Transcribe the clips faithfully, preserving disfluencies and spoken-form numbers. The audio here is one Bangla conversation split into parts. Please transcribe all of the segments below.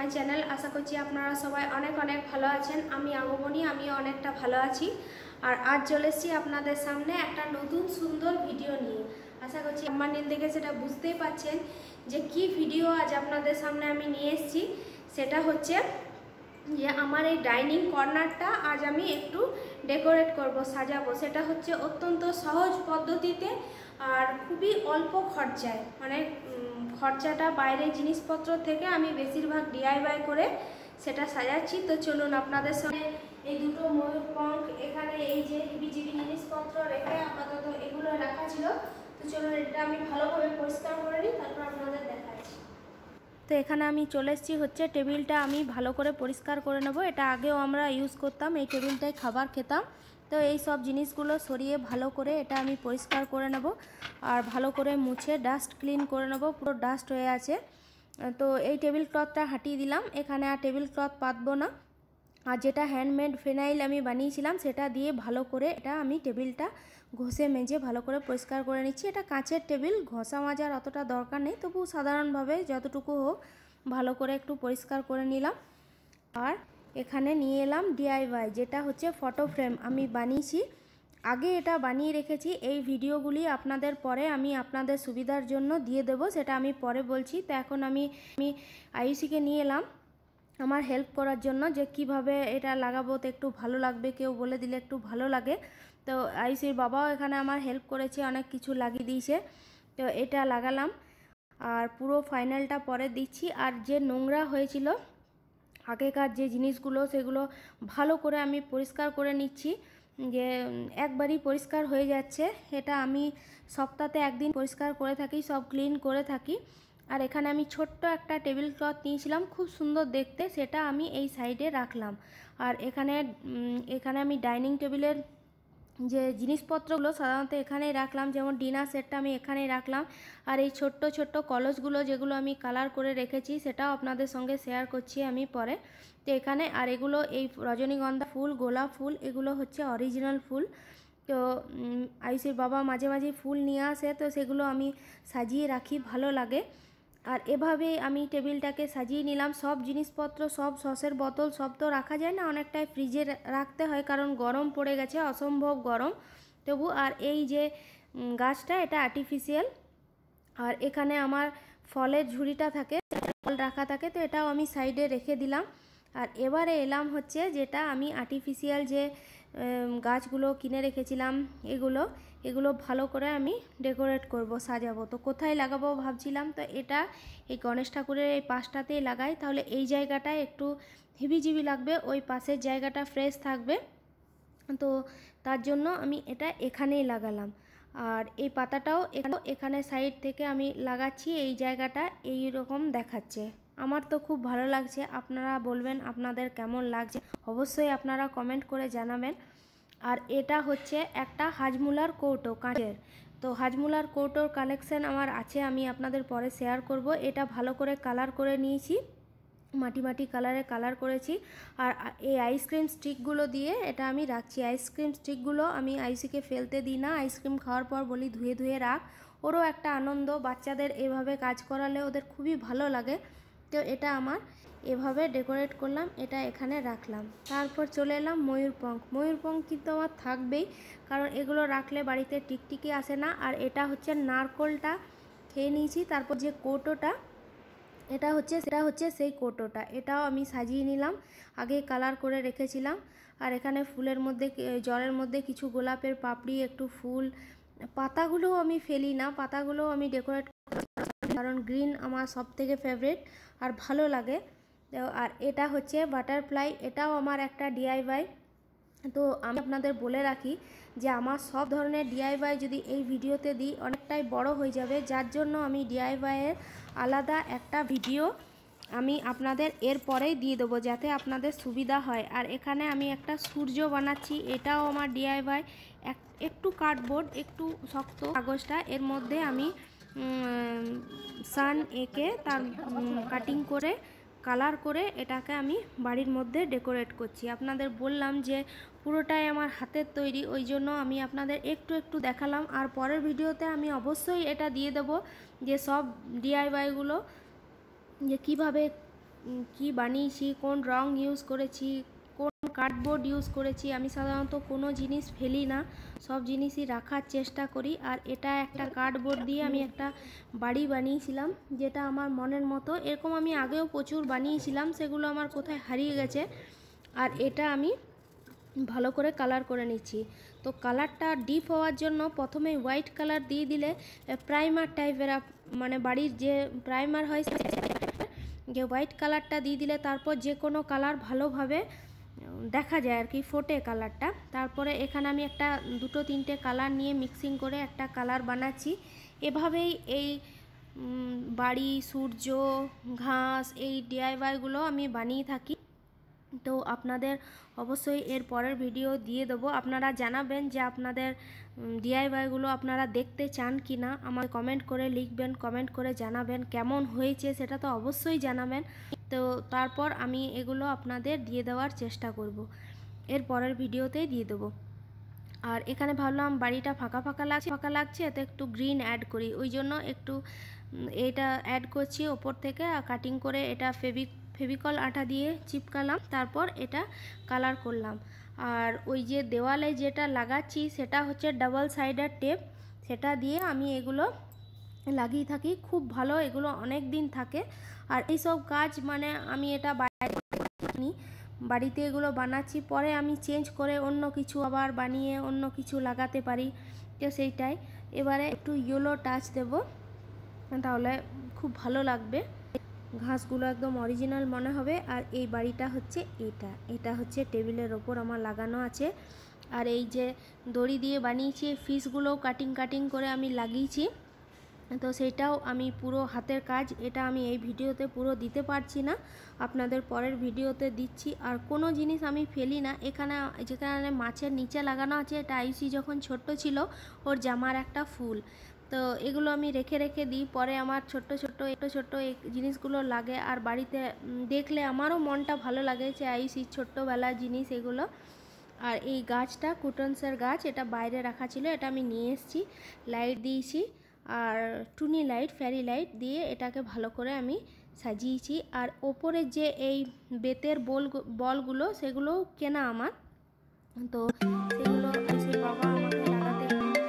My channel. আশা করছি আপনারা সবাই অনেক অনেক ভালো আছেন। আমি আগমনী, আমিও অনেকটা ভালো আছি। আর আজ চলে এসেছি আপনাদের সামনে একটা নতুন সুন্দর ভিডিও নিয়ে। আশা করছি আমার নীল দেখে সেটা বুঝতেই পারছেন যে কি ভিডিও আজ আপনাদের সামনে আমি নিয়ে এসেছি। সেটা হচ্ছে যে আমার এই ডাইনিং কর্নারটা আজ আমি একটু ডেকোরেট করব, সাজাবো। সেটা হচ্ছে অত্যন্ত সহজ পদ্ধতিতে আর খুবই অল্প খরচায়, মানে খরচাটা বাইরের জিনিসপত্র থেকে আমি বেশিরভাগ ডিআইওয়াই করে সেটা সাজাচ্ছি। তো চলুন আপনাদের সামনে এই দুটো ময়ূর পঙ্খ, এখানে এই যে হিবিজিবি জিনিসপত্র রেখে আপাতত এগুলো রাখা ছিল। তো চলুন এটা আমি ভালোভাবে পরিষ্কার করে নিই, তারপর আপনাদের দেখাচ্ছি। তো এখানে আমি চলে এসেছি হচ্ছে টেবিলটা আমি ভালো করে পরিষ্কার করে নেব। এটা আগেও আমরা ইউজ করতাম, এই টেবিলটায় খাবার খেতাম। তো এই সব জিনিসগুলো সরিয়ে ভালো করে এটা আমি পরিষ্কার করে নেব আর ভালো করে মুছে ডাস্ট ক্লিন করে নেব। পুরো ডাস্ট হয়ে আছে। তো এই টেবিল ক্লথটা হাঁটিয়ে দিলাম, এখানে আর টেবিল ক্লথ পাতবো না। আর যেটা হ্যান্ডমেড ফিনাইল আমি বানিয়েছিলাম সেটা দিয়ে ভালো করে এটা আমি টেবিলটা ঘষে মেজে ভালো করে পরিষ্কার করে নিচ্ছি। এটা কাঁচের টেবিল, ঘষা মাজার অতটা দরকার নেই, তবু সাধারণভাবে যতটুকু হোক ভালো করে একটু পরিষ্কার করে নিলাম। আর এখানে নিয়ে এলাম ডিআইওয়াই, যেটা হচ্ছে ফটো ফ্রেম আমি বানিয়েছি। আগে এটা বানিয়ে রেখেছি, এই ভিডিওগুলি আপনাদের পরে আমি আপনাদের সুবিধার জন্য দিয়ে দেব, সেটা আমি পরে বলছি। তো এখন আমি আমি আয়ুষীকে নিয়ে এলাম আমার হেল্প করার জন্য, যে কিভাবে এটা লাগাবো তো একটু ভালো লাগবে, কেউ বলে দিলে একটু ভালো লাগে। তো আয়ুষীর বাবাও এখানে আমার হেল্প করেছে, অনেক কিছু লাগিয়ে দিয়েছে। তো এটা লাগালাম আর পুরো ফাইনালটা পরে দিচ্ছি। আর যে নোংরা হয়েছিল আগেকার যে জিনিসগুলো, সেগুলো ভালো করে আমি পরিষ্কার করে নিচ্ছি, যে একবারই পরিষ্কার হয়ে যাচ্ছে। এটা আমি সপ্তাহে একদিন পরিষ্কার করে থাকি, সব ক্লিন করে থাকি। আর এখানে আমি ছোট্ট একটা টেবিল ক্লথ নিয়েছিলাম, খুব সুন্দর দেখতে, সেটা আমি এই সাইডে রাখলাম। আর এখানে এখানে আমি ডাইনিং টেবিলের যে জিনিসপত্রগুলো সাধারণত এখানেই রাখলাম, যেমন ডিনার সেটটা আমি এখানেই রাখলাম। আর এই ছোট্ট ছোট্ট কলসগুলো যেগুলো আমি কালার করে রেখেছি সেটাও আপনাদের সঙ্গে শেয়ার করছি আমি পরে। তো এখানে আর এগুলো এই রজনীগন্ধা ফুল, গোলাপ ফুল, এগুলো হচ্ছে অরিজিনাল ফুল। তো আয়ুষীর বাবা মাঝে মাঝে ফুল নিয়ে আসে, তো সেগুলো আমি সাজিয়ে রাখি, ভালো লাগে। আর এভাবেই আমি টেবিলটাকে সাজিয়ে নিলাম। সব জিনিসপত্র, সব সসের বোতল সব তো রাখা যায় না, অনেকটাই ফ্রিজে রাখতে হয়, কারণ গরম পড়ে গেছে, অসম্ভব গরম তবু। আর এই যে গাছটা, এটা আর্টিফিশিয়াল। আর এখানে আমার ফলের ঝুড়িটা থাকে, ফল রাখা থাকে, তো এটাও আমি সাইডে রেখে দিলাম। আর এবারে এলাম হচ্ছে যেটা আমি আর্টিফিশিয়াল যে গাছগুলো কিনে রেখেছিলাম, এগুলো এগুলো ভালো করে আমি ডেকোরেট করব, সাজাবো। তো কোথায় লাগাবো ভাবছিলাম, তো এটা এই গণেশ ঠাকুরের এই পাশটাতেই লাগাই, তাহলে এই জায়গাটায় একটু হিবিজিবি লাগবে, ওই পাশের জায়গাটা ফ্রেশ থাকবে। তো তার জন্য আমি এটা এখানেই লাগালাম। আর এই পাতাটাও এখানে সাইড থেকে আমি লাগাচ্ছি, এই জায়গাটা এই রকম দেখাচ্ছে। আমার তো খুব ভালো লাগছে, আপনারা বলবেন আপনাদের কেমন লাগছে, অবশ্যই আপনারা কমেন্ট করে জানাবেন। আর এটা হচ্ছে একটা হাজমুলার কৌটো, কাঁচের। তো হাজমুলার কৌটোর কালেকশন আমার আছে, আমি আপনাদের পরে শেয়ার করব। এটা ভালো করে কালার করে নিয়েছি, মাটি মাটি কালারে কালার করেছি। আর এই আইসক্রিম স্টিকগুলো দিয়ে এটা আমি রাখছি। আইসক্রিম স্টিকগুলো আমি আইসিকে ফেলতে দিই না, আইসক্রিম খাওয়ার পর বলি ধুয়ে ধুয়ে রাখ, ওরও একটা আনন্দ, বাচ্চাদের এভাবে কাজ করালে ওদের খুবই ভালো লাগে। তো এটা আমার এভাবে ডেকোরেট করলাম, এটা এখানে রাখলাম। তারপর চলে এলাম ময়ূরপঙ্খ। ময়ূরপঙ্খ কিন্তু আমার থাকবেই, কারণ এগুলো রাখলে বাড়িতে টিকটিকি আসে না। আর এটা হচ্ছে নারকোলটা খেয়ে নিয়েছি, তারপর যে কৌটোটা এটা হচ্ছে সেটা হচ্ছে সেই কৌটোটা, এটাও আমি সাজিয়ে নিলাম, আগে কালার করে রেখেছিলাম। আর এখানে ফুলের মধ্যে, জলের মধ্যে কিছু গোলাপের পাপড়ি, একটু ফুল, পাতাগুলোও আমি ফেলি না, পাতাগুলোও আমি ডেকোরেট, কারণ গ্রিন আমার সব থেকে ফেভারিট আর ভালো লাগে। আর এটা হচ্ছে বাটারফ্লাই, এটাও আমার একটা ডিআইওয়াই। তো আমি আপনাদের বলে রাখি যে আমার সব ধরনের ডিআইওয়াই যদি এই ভিডিওতে দিই অনেকটাই বড় হয়ে যাবে, যার জন্য আমি ডিআইওয়াইয়ের আলাদা একটা ভিডিও আমি আপনাদের এর পরেই দিয়ে দেবো, যাতে আপনাদের সুবিধা হয়। আর এখানে আমি একটা সূর্য বানাচ্ছি, এটাও আমার ডিআইওয়াই। এক একটু কার্ডবোর্ড, একটু শক্ত কাগজটা, এর মধ্যে আমি সান এঁকে তার কাটিং করে কালার করে এটাকে আমি বাড়ির মধ্যে ডেকোরেট করছি। আপনাদের বললাম যে পুরোটাই আমার হাতের তৈরি, ওই জন্য আমি আপনাদের একটু একটু দেখালাম। আর পরের ভিডিওতে আমি অবশ্যই এটা দিয়ে দেব যে সব ডিআইওয়াইগুলো যে কিভাবে কি বানিয়েছি, কোন রং ইউজ করেছি, কোন কার্ডবোর্ড ইউজ করেছি। আমি সাধারণত কোনো জিনিস ফেলি না, সব জিনিসই রাখার চেষ্টা করি। আর এটা একটা কার্ডবোর্ড দিয়ে আমি একটা বাড়ি বানিয়েছিলাম, যেটা আমার মনের মতো। এরকম আমি আগেও প্রচুর বানিয়েছিলাম, সেগুলো আমার কোথায় হারিয়ে গেছে। আর এটা আমি ভালো করে কালার করে নিচ্ছি। তো কালারটা ডিপ হওয়ার জন্য প্রথমে হোয়াইট কালার দিয়ে দিলে প্রাইমার টাইপের, মানে বাড়ির যে প্রাইমার হয় যে হোয়াইট কালারটা দিয়ে দিলে তারপর যে কোনো কালার ভালোভাবে দেখা যায় আর কি, ফোটে কালারটা। তারপরে এখানে আমি একটা দুটো তিনটে কালার নিয়ে মিক্সিং করে একটা কালার বানাচ্ছি। এভাবেই এই বাড়ি, সূর্য, ঘাস, এই ডিআইওয়াইগুলো আমি বানিয়ে থাকি। তো আপনাদের অবশ্যই এর পরের ভিডিও দিয়ে দেবো। আপনারা জানাবেন যে আপনাদের ডিআইওয়াইগুলো আপনারা দেখতে চান কি না, আমার কমেন্ট করে লিখবেন, কমেন্ট করে জানাবেন কেমন হয়েছে, সেটা তো অবশ্যই জানাবেন। তো তারপর আমি এগুলো আপনাদের দিয়ে দেওয়ার চেষ্টা করব, এর পরের ভিডিওতেই দিয়ে দেবো। আর এখানে ভাবলাম বাড়িটা ফাঁকা ফাঁকা লাগছে ফাঁকা লাগছে তো একটু গ্রিন অ্যাড করি, ওই জন্য একটু এটা অ্যাড করছি ওপর থেকে। কাটিং করে এটা ফেভিক ফেভিকল আঠা দিয়ে চিপকালাম, তারপর এটা কালার করলাম। আর ওই যে দেওয়ালে যেটা লাগাচ্ছি সেটা হচ্ছে ডাবল সাইডার টেপ, সেটা দিয়ে আমি এগুলো লাগিয়ে থাকি। খুব ভালো, এগুলো অনেক দিন থাকে। আর এই সব কাজ মানে আমি এটা বাইরে বাড়িতে এগুলো বানাচ্ছি, পরে আমি চেঞ্জ করে অন্য কিছু আবার বানিয়ে অন্য কিছু লাগাতে পারি। তো সেইটাই এবারে একটু ইয়েলো টাচ দেব, তাহলে খুব ভালো লাগবে, ঘাসগুলো একদম অরিজিনাল মনে হবে। আর এই বাড়িটা হচ্ছে এটা এটা হচ্ছে টেবিলের ওপর আমার লাগানো আছে। আর এই যে দড়ি দিয়ে বানিয়েছি, ফিসগুলোও কাটিং কাটিং করে আমি লাগিয়েছি। তো সেটাও আমি পুরো হাতের কাজ, এটা আমি এই ভিডিওতে পুরো দিতে পারছি না, আপনাদের পরের ভিডিওতে দিচ্ছি। আর কোনো জিনিস আমি ফেলি না। এখানে যেখানে মাছের নিচে লাগানো আছে, এটা আইসি যখন ছোট্ট ছিল ওর জামার একটা ফুল। তো এগুলো আমি রেখে রেখে দিই, পরে আমার ছোট্ট ছোট্ট একটু ছোট্ট এই জিনিসগুলো লাগে। আর বাড়িতে দেখলে আমারও মনটা ভালো লাগে যে আইসি ছোট্টবেলার জিনিস এগুলো। আর এই গাছটা কুটনসের গাছ, এটা বাইরে রাখা ছিল, এটা আমি নিয়ে এসেছি, লাইট দিয়েছি আর টুনি লাইট, ফ্যারি লাইট দিয়ে এটাকে ভালো করে আমি সাজিয়েছি। আর ওপরে যে এই বেতের বল বলগুলো সেগুলো কেনা আমার, তো সেগুলো এসে বাবা আমাকে লাগাতে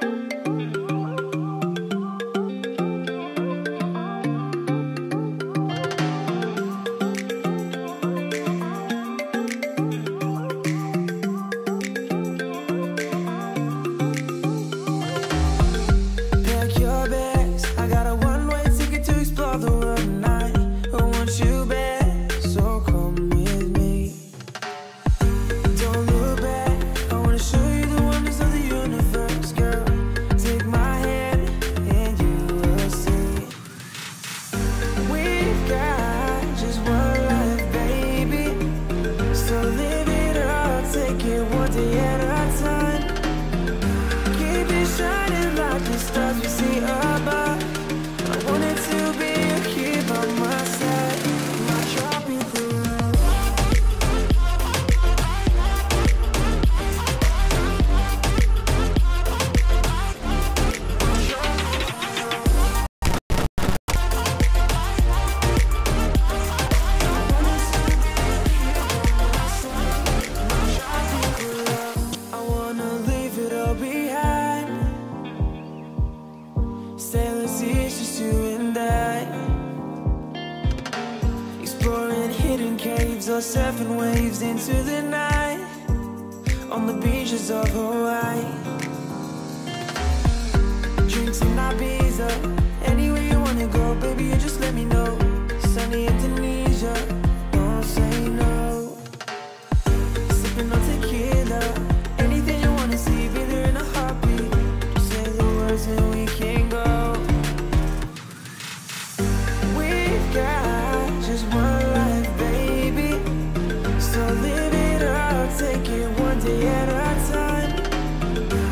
or surfing waves into the night on the beaches of Hawaii. Drinks in Ibiza, anywhere you wanna go, baby, you just let me know. Sunny Indonesia, don't say no. Sipping on tequila, anything you wanna see, be there in a heartbeat. Just say the words and we can go. We've got just one life, baby, so live it up, take it one day at a time.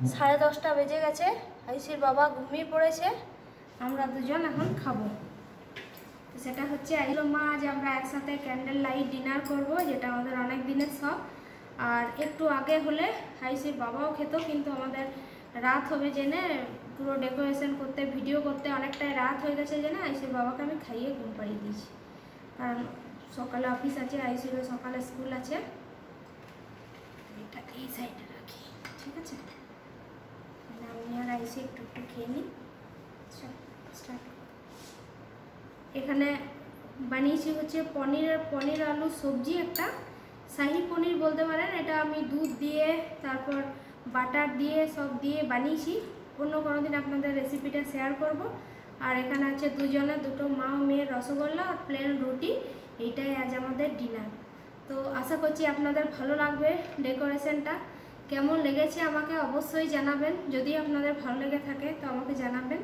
সাড়ে দশটা বেজে গেছে, আয়ুষির বাবা ঘুমিয়ে পড়েছে, আমরা দুজন এখন খাবো। তো সেটা হচ্ছে আইলো মা আজ আমরা একসাথে ক্যান্ডেল লাইট ডিনার করব, যেটা আমাদের অনেক দিনের শখ। আর একটু আগে হলে আয়ুষির বাবাও খেত, কিন্তু আমাদের রাত হবে জেনে পুরো ডেকোরেশন করতে ভিডিও করতে অনেকটাই রাত হয়ে গেছে জেনে আয়ুষির বাবাকে আমি খাইয়ে ঘুম পাড়িয়ে দিয়েছি, কারণ সকালে অফিস আছে, আয়ুষিরও সকালে স্কুল আছে। এটা এই সাইডে রাখি, ঠিক আছে? আমি আর আয়ুষি একটু একটু খেয়ে নিই। স্টার্ট। এখানে বানিয়েছি হচ্ছে পনির আর পনির আলু সবজি, একটা শাহি পনির বলতে পারেন। এটা আমি দুধ দিয়ে তারপর বাটার দিয়ে সব দিয়ে বানিয়েছি, অন্য কোনো দিন আপনাদের রেসিপিটা শেয়ার করব। আর এখানে আছে দুজনে দুটো মা ও মেয়ের রসগোল্লা আর প্লেন রুটি। এইটাই আজ আমাদের ডিনার। তো আশা করছি আপনাদের ভালো লাগবে। ডেকোরেশনটা কেমন লেগেছে আমাকে অবশ্যই জানাবেন, যদি আপনাদের ভালো লেগে থাকে তো আমাকে জানাবেন।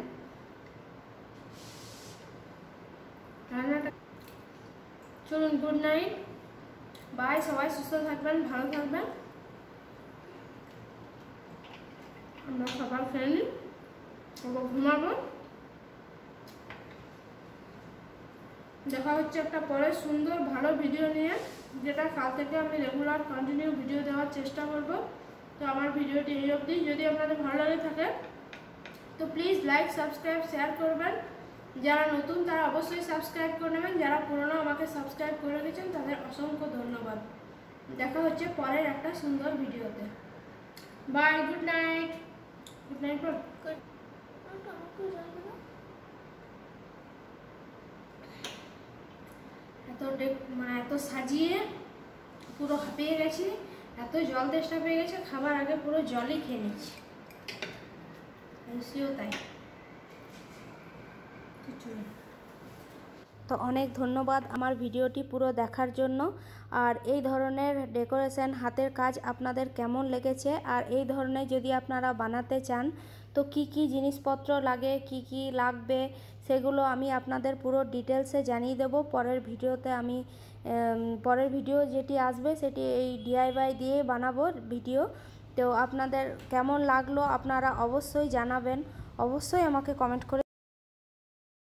রান্নাটা চলুন, গুড নাইট, বাই। সবাই সুস্থ থাকবেন, ভালো থাকবেন। আমরা সকাল খেয়ে নিই, ঘুমাবো। দেখা হচ্ছে একটা পরে সুন্দর ভালো ভিডিও নিয়ে, যেটা কাল থেকে আমি রেগুলার কন্টিনিউ ভিডিও দেওয়ার চেষ্টা করব। তো আমার ভিডিওটি এই অবধি। যদি আপনাদের ভালো লাগে থাকে তো প্লিজ লাইক, সাবস্ক্রাইব, শেয়ার করবেন। যারা নতুন তারা অবশ্যই সাবস্ক্রাইব করে নেবেন, যারা পুরনো আমাকে সাবস্ক্রাইব করে রেখেছেন তাদের অসংখ্য ধন্যবাদ। দেখা হচ্ছে পরের একটা সুন্দর ভিডিওতে। Bye, good night. Good night বল। এত মানে এত সাজিয়ে পুরো হাঁপিয়ে গেছি, এত জল তেষ্টা পেয়ে গেছে, খাবার আগে পুরো জলই খেয়ে নিচ্ছি। আয়ুষিও তাই। তো অনেক ধন্যবাদ আমার ভিডিওটি পুরো দেখার জন্য। আর এই ধরনের ডেকোরেশন হাতের কাজ আপনাদের কেমন লেগেছে, আর এই ধরনের যদি আপনারা বানাতে চান তো কি কি জিনিসপত্র লাগে, কি কি লাগবে, সেগুলো আমি আপনাদের পুরো ডিটেলসে জানিয়ে দেব পরের ভিডিওতে। আমি পরের ভিডিও যেটি আসবে সেটি এই ডিআইওয়াই দিয়ে বানাবো ভিডিও। তো আপনাদের কেমন লাগলো আপনারা অবশ্যই জানাবেন, অবশ্যই আমাকে কমেন্ট করে